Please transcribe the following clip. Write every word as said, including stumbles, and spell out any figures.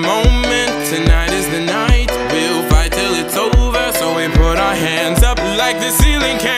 moment, tonight is the night. We'll fight till it's over, so we put our hands up like the ceiling can.